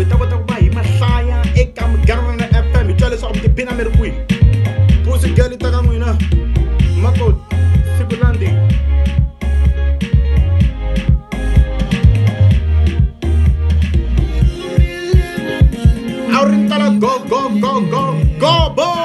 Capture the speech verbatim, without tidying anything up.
ta kota ku va hi mahlaya eka Munghana F M hi twa leswaku mi tiphina mi ri kwihi pusi geli ta ka n'wina makoti siku landi a wu ri tala go go go go go boy